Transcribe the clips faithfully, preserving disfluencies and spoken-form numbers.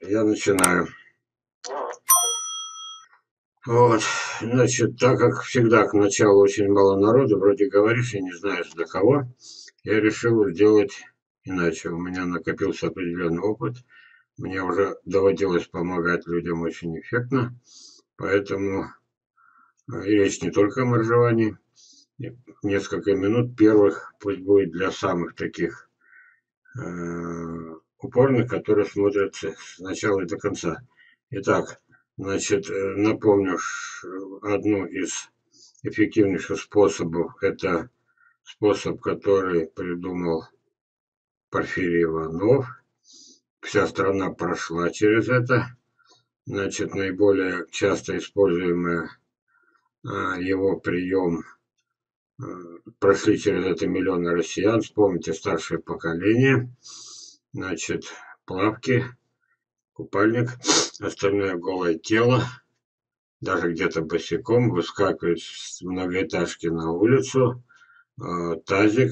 Я начинаю. Вот, значит, так как всегда к началу очень мало народу, вроде говоришь и не знаешь для кого, я решил сделать иначе. У меня накопился определенный опыт, мне уже доводилось помогать людям очень эффектно, поэтому и речь не только о моржевании. Несколько минут первых пусть будет для самых таких э, упорных, которые смотрят с начала и до конца. Итак, значит, э, напомню одну из эффективнейших способов. Это способ, который придумал Порфирий Иванов. Вся страна прошла через это. Значит, наиболее часто используемый а, его прием, а, прошли через это миллионы россиян. Вспомните старшее поколение. Значит, плавки, купальник, остальное голое тело, даже где-то босиком, выскакивает с многоэтажки на улицу, э, тазик,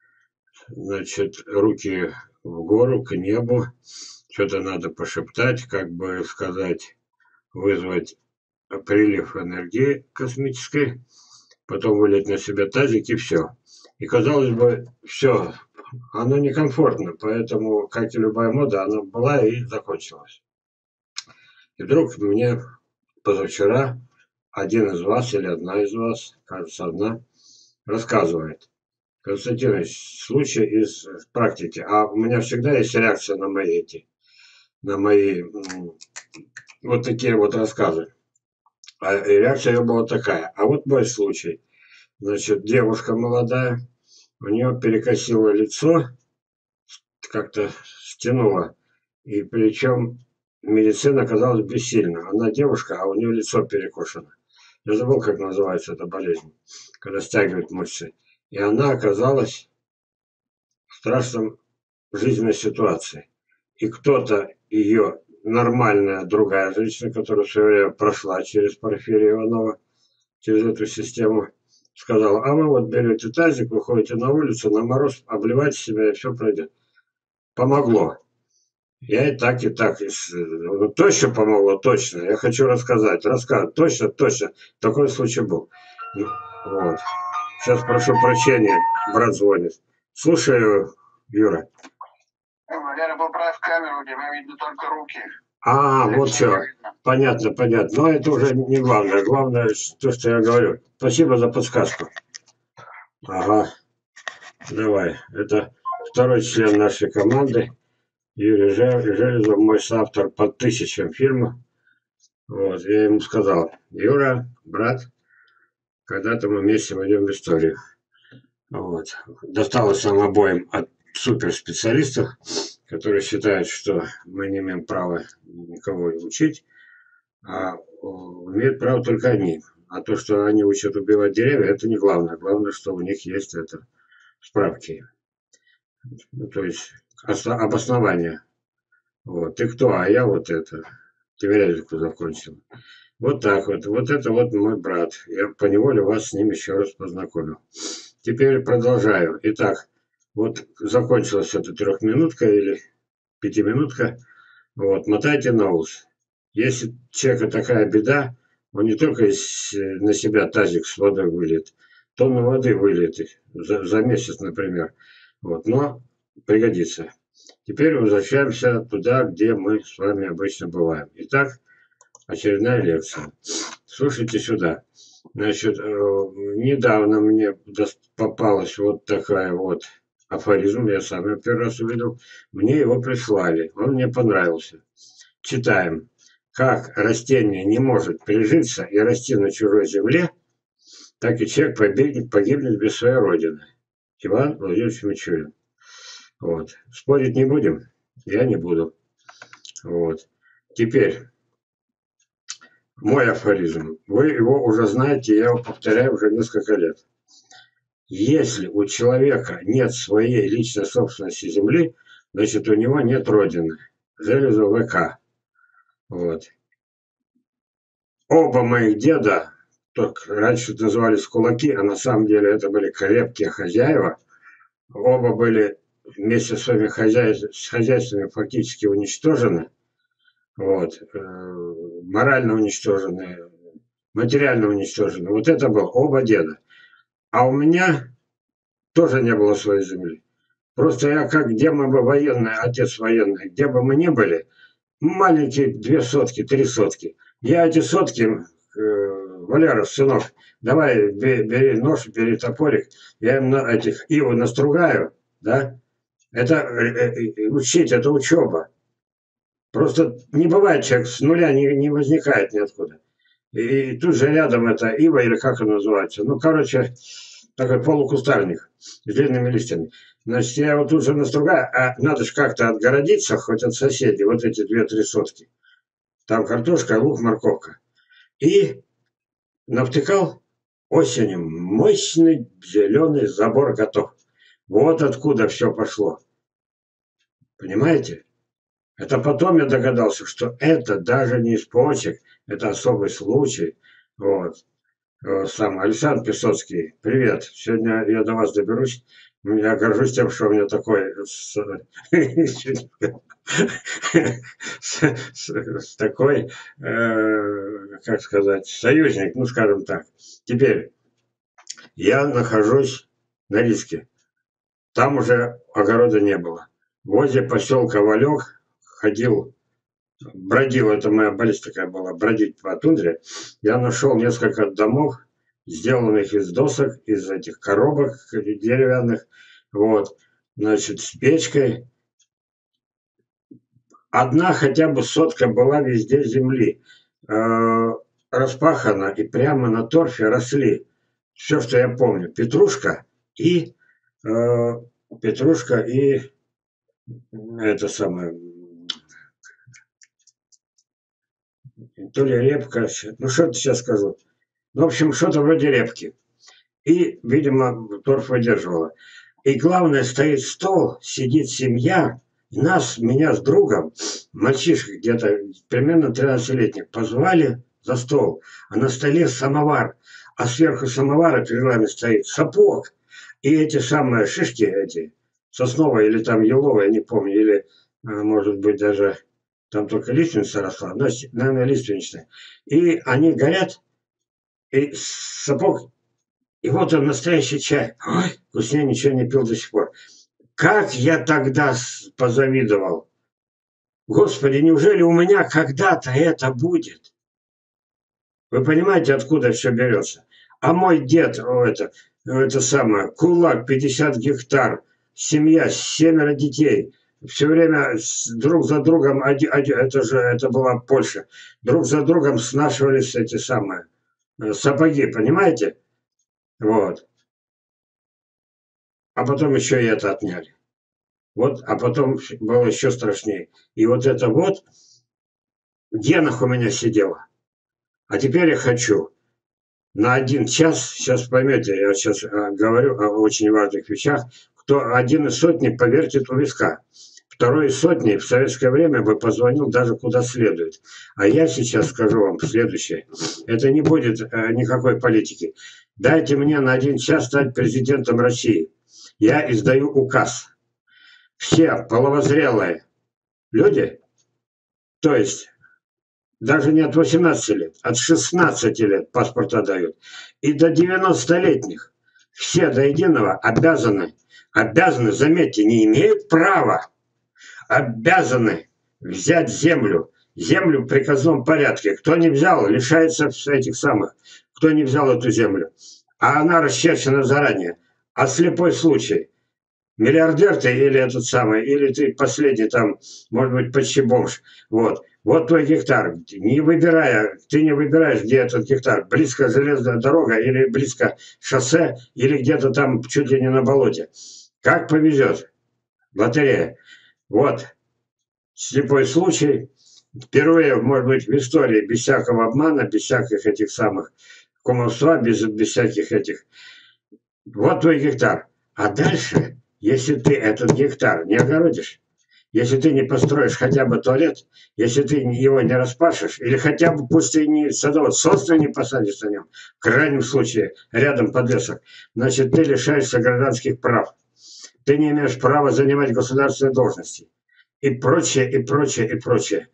значит, руки в гору, к небу, что-то надо пошептать, как бы сказать, вызвать прилив энергии космической, потом вылить на себя тазик и все. И казалось бы, все, оно некомфортно, поэтому, как и любая мода, она была и закончилась. И вдруг мне позавчера один из вас или одна из вас, кажется, одна, рассказывает: Константин Ильич, случай из практики. А у меня всегда есть реакция на мои эти, на мои вот такие вот рассказы. А реакция ее была такая. А вот мой случай. Значит, девушка молодая, у нее перекосило лицо, как-то стянуло. И причем медицина оказалась бессильна. Она девушка, а у нее лицо перекошено. Я забыл, как называется эта болезнь, когда стягивают мышцы. И она оказалась в страшном жизненной ситуации. И кто-то ее, нормальная другая женщина, которая в свое время прошла через Порфирия Иванова, через эту систему, сказала: а вы вот берете тазик, выходите на улицу, на мороз, обливайте себя, и все пройдет. Помогло. Я и так, и так. Ну, точно помогло, точно. Я хочу рассказать. Рассказать. Точно, точно. Такой случай был. Вот. Сейчас прошу прощения, брат звонит. Слушаю, Юра. Валера, поправь камеру, у тебя видно только руки. А, вот что. Понятно, понятно. Но это уже не главное. Главное то, что я говорю. Спасибо за подсказку. Ага. Давай. Это второй член нашей команды. Юрий Железов, мой соавтор по тысячам фильмов. Вот, я ему сказал: Юра, брат, когда-то мы вместе войдем в историю. Вот. Досталось нам обоим от суперспециалистов, которые считают, что мы не имеем права никого учить, а имеют право только они. А то, что они учат убивать деревья, это не главное. Главное, что у них есть это справки. Ну, то есть обоснование. Вот. Ты кто? А я вот это. Тимирязевку закончил. Вот так вот. Вот это вот мой брат. Я поневоле вас с ним еще раз познакомил. Теперь продолжаю. Итак, вот закончилась эта трехминутка или пятиминутка. Вот, мотайте на ус. Если у человека такая беда, он не только на себя тазик с водой выльет, тонну воды выльет за, за месяц, например. Вот, но пригодится. Теперь возвращаемся туда, где мы с вами обычно бываем. Итак, очередная лекция. Слушайте сюда. Значит, недавно мне попалась вот такая вот афоризм, я сам его первый раз увидел. Мне его прислали, он мне понравился. Читаем. Как растение не может прижиться и расти на чужой земле, так и человек погибнет, погибнет без своей родины. Иван Владимирович Мичурин. Вот. Спорить не будем? Я не буду. Вот. Теперь мой афоризм. Вы его уже знаете, я его повторяю уже несколько лет. Если у человека нет своей личной собственности земли, значит, у него нет родины. Железов ВК. Вот. Оба моих деда, только раньше назывались кулаки, а на самом деле это были крепкие хозяева. Оба были вместе с своими хозяйствами фактически уничтожены. вот, э, морально уничтожены, материально уничтожены. Вот это было оба деда. А у меня тоже не было своей земли. Просто я как, где мы бы военный, отец военный, где бы мы ни были, маленькие две сотки, три сотки. Я эти сотки, э, Валера, сынок, давай бе- бери нож, бери топорик, я им на этих иву настругаю, да? Это э, э, учить, это учеба. Просто не бывает человек с нуля, не, не возникает ниоткуда. И, и тут же рядом это ива, или как оно называется. Ну, короче, такой полукустарник с длинными листьями. Значит, я его тут же настругаю, а надо же как-то отгородиться хоть от соседей, вот эти две-три сотки. Там картошка, лук, морковка. И навтыкал осенью мощный зеленый забор готов. Вот откуда все пошло. Понимаете? Это потом я догадался, что это даже не из почек, это особый случай. Вот. Э, Сам Александр Песоцкий, привет. Сегодня я до вас доберусь. Я горжусь тем, что у меня такой с, с, с- с такой, э, как сказать, союзник, ну скажем так. Теперь я нахожусь на риске. Там уже огорода не было. Возле поселка Валек ходил, бродил, это моя болезнь такая была, бродить по тундре. Я нашел несколько домов, сделанных из досок, из этих коробок деревянных, вот, значит, с печкой. Одна хотя бы сотка была везде земли, э, распахана, и прямо на торфе росли. Все, что я помню, петрушка и э, петрушка и это самое, то ли репка, ну что-то сейчас скажу. Ну, в общем, что-то вроде репки. И, видимо, торф выдерживала. И главное, стоит стол, сидит семья, и нас, меня с другом, мальчишек где-то примерно тринадцатилетних, позвали за стол. А на столе самовар, а сверху самовара перед нами стоит сапог. И эти самые шишки, эти, сосновые или там еловые, не помню, или, а, может быть, даже там только лиственница росла, но, наверное, лиственничная. И они горят, и сапог, и вот он, настоящий чай. Ой, вкуснее ничего не пил до сих пор. Как я тогда позавидовал. Господи, неужели у меня когда-то это будет? Вы понимаете, откуда все берется? А мой дед, о, это, это самое, кулак, пятьдесят гектар, семья, семеро детей. Все время друг за другом, это же, это была Польша, друг за другом снашивались эти самые э, сапоги, понимаете? Вот. А потом еще и это отняли. Вот, а потом было еще страшнее. И вот это вот в генах у меня сидело. А теперь я хочу на один час, сейчас поймете, я сейчас говорю о очень важных вещах, кто один из сотни повертит у виска. Второй из сотни в советское время бы позвонил даже куда следует. А я сейчас скажу вам следующее. Это не будет э, никакой политики. Дайте мне на один час стать президентом России. Я издаю указ. Все половозрелые люди, то есть даже не от восемнадцати лет, от шестнадцати лет паспорта дают, и до девяностолетних, все до единого обязаны, обязаны, заметьте, не имеют права, обязаны взять землю, землю в приказном порядке. Кто не взял, лишается этих самых, кто не взял эту землю. А она расчерчена заранее. А слепой случай. Миллиардер ты или этот самый, или ты последний там, может быть, почти бомж. Вот. Вот твой гектар. Не выбирая, ты не выбираешь, где этот гектар. Близко железная дорога или близко шоссе, или где-то там чуть ли не на болоте. Как повезет. Лотерея. Вот. Слепой случай. Впервые, может быть, в истории, без всякого обмана, без всяких этих самых кумовства, без, без всяких этих. Вот твой гектар. А дальше, если ты этот гектар не огородишь, если ты не построишь хотя бы туалет, если ты его не распашешь, или хотя бы пусть ты не садовод, собственно, не посадишь на нем, в крайнем случае, рядом подлесок, значит, ты лишаешься гражданских прав. Ты не имеешь права занимать государственные должности. И прочее, и прочее, и прочее.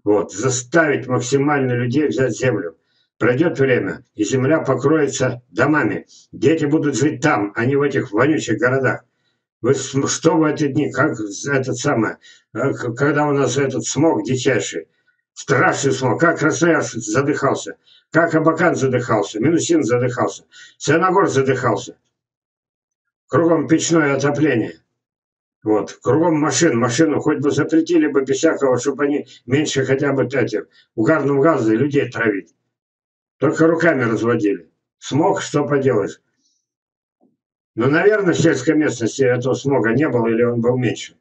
Вот, заставить максимально людей взять землю. Пройдет время, и земля покроется домами. Дети будут жить там, а не в этих вонючих городах. Вы что в эти дни, как этот самый, когда у нас этот смог дичайший, страшный смог, как Красноярск задыхался, как Абакан задыхался, Минусин задыхался, Сеногор задыхался. Кругом печное отопление. Вот, кругом машин, машину хоть бы запретили бы без всякого, чтобы они меньше хотя бы эти, угарным газом людей травить. Только руками разводили. Смог, что поделаешь. Но, наверное, в сельской местности этого смога не было, или он был меньше.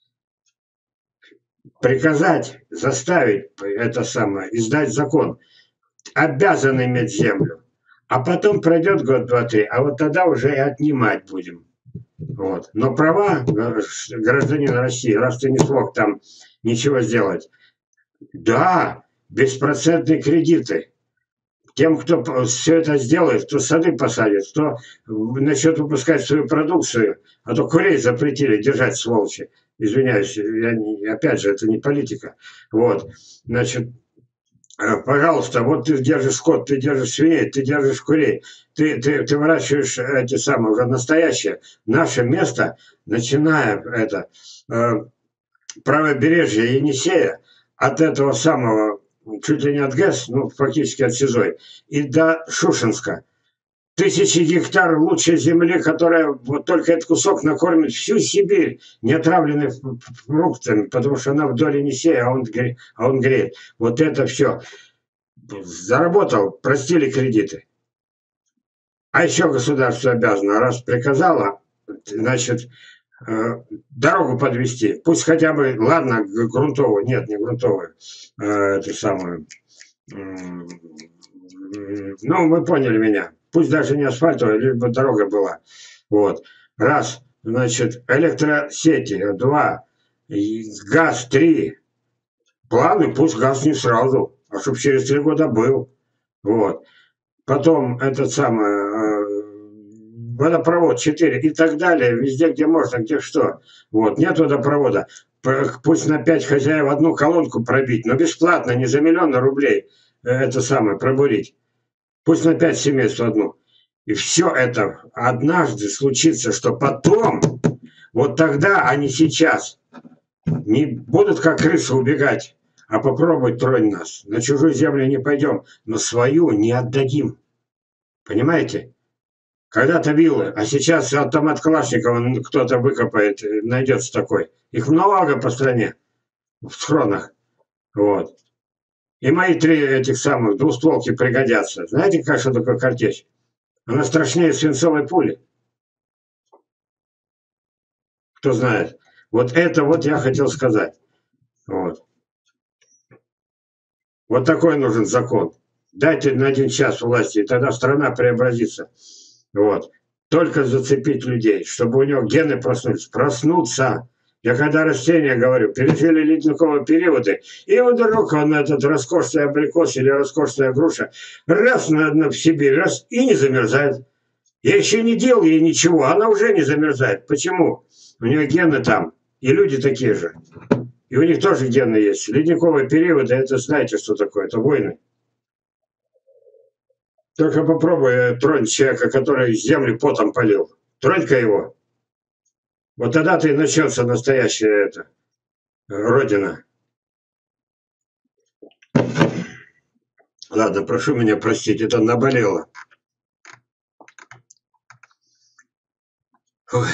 Приказать, заставить это самое, издать закон. Обязан иметь землю. А потом пройдет год, два, три, а вот тогда уже и отнимать будем. Вот. Но права гражданина России, раз ты не смог там ничего сделать. Да, беспроцентные кредиты. Тем, кто все это сделает, кто сады посадит, кто начнет выпускать свою продукцию, а то курей запретили держать, сволочи. Извиняюсь, я не, опять же, это не политика. Вот, значит, пожалуйста, вот ты держишь скот, ты держишь свиней, ты держишь курей, ты, ты, ты выращиваешь эти самые, уже настоящее. Наше место, начиная это, э, правобережье Енисея, от этого самого, чуть ли не от ГЭС, ну, фактически от СИЗОй, и до Шушенска. Тысячи гектар лучшей земли, которая вот только этот кусок накормит всю Сибирь, не отравленной фруктами, потому что она вдоль Енисея, а он, а он греет. Вот это все. Заработал, простили кредиты. А еще государство обязано, раз приказало, значит, дорогу подвести, пусть хотя бы, ладно, грунтовую, нет, не грунтовую, это самое, ну, вы поняли меня, пусть даже не асфальтовая, лишь бы дорога была, вот, раз, значит, электросети, два, газ, три, планы, пусть газ не сразу, а чтобы через три года был, вот, потом этот самый, водопровод четыре и так далее, везде, где можно, где что. Вот, нет водопровода, пусть на пять хозяев одну колонку пробить, но бесплатно, не за миллион рублей, это самое, пробурить. Пусть на пять семейств одну. И все это однажды случится, что потом, вот тогда, а не сейчас, не будут как крысы убегать, а попробуй тронь нас. На чужую землю не пойдем, но свою не отдадим. Понимаете? Когда-то виллы, а сейчас автомат Калашникова кто-то выкопает, найдется такой. Их много по стране, в схронах. Вот. И мои три этих самых двустволки пригодятся. Знаете, как что такое картечь? Она страшнее свинцовой пули. Кто знает. Вот это вот я хотел сказать. Вот. Вот такой нужен закон. Дайте на один час власти, и тогда страна преобразится. Вот. Только зацепить людей, чтобы у него гены проснулись. Проснуться. Я когда растения говорю, пережили ледниковые периоды, и вдруг он, этот роскошный абрикос или роскошная груша, раз на, на, в Сибирь, раз, и не замерзает. Я еще не делал ей ничего, она уже не замерзает. Почему? У нее гены там, и люди такие же. И у них тоже гены есть. Ледниковые периоды, это знаете, что такое, это войны. Только попробуй тронь человека, который землю потом полил. Тронь-ка его. Вот тогда-то и начнется настоящая это, родина. Ладно, прошу меня простить, это наболело. Ой.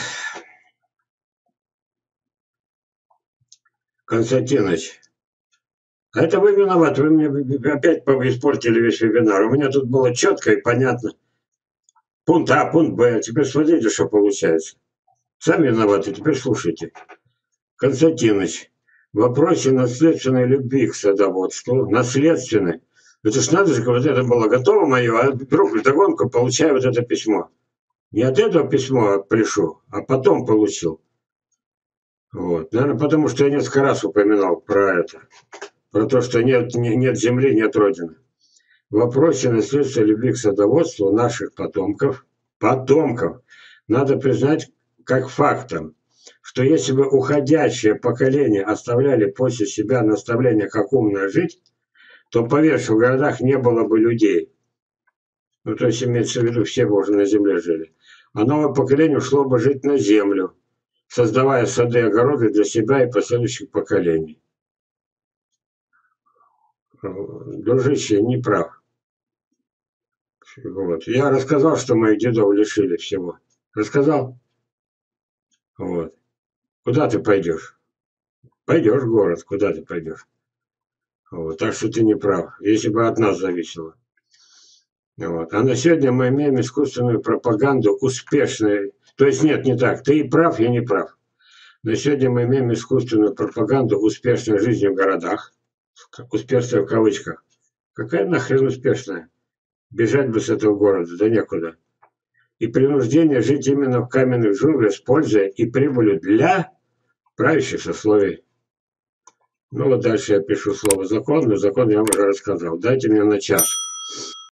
Константинович, а это вы виноваты, вы мне опять испортили весь вебинар. У меня тут было четко и понятно. Пункт А, пункт Б. Теперь смотрите, что получается. Сами виноваты, теперь слушайте. Константинович, в вопросе наследственной любви к садоводству, наследственной, это ж надо же, вот это было готово мое, а вдруг вдогонку получаю вот это письмо. Не от этого письма пришло, а потом получил. Вот. Наверное, потому что я несколько раз упоминал про это. Про то, что нет, нет земли, нет родины. В вопросе наследства любви к садоводству наших потомков, потомков, надо признать как фактом, что если бы уходящее поколение оставляли после себя наставление, как умно жить, то, поверь, что в городах не было бы людей. Ну, то есть имеется в виду, все бы уже на земле жили. А новое поколение ушло бы жить на землю, создавая сады и огороды для себя и последующих поколений. Дружище, не прав. Вот. Я рассказал, что моих дедов лишили всего. Рассказал? Вот. Куда ты пойдешь? Пойдешь в город, куда ты пойдешь? Вот. Так что ты не прав. Если бы от нас зависело. Вот. А на сегодня мы имеем искусственную пропаганду успешной. То есть нет, не так. Ты и прав, я не прав. На сегодня мы имеем искусственную пропаганду успешной жизни в городах. Успешная в кавычках. Какая нахрен успешная? Бежать бы с этого города, да некуда. И принуждение жить именно в каменных джунглях с пользой и прибылью для правящих сословий. Ну вот дальше я пишу слово закон, но закон я вам уже рассказал. Дайте мне на час.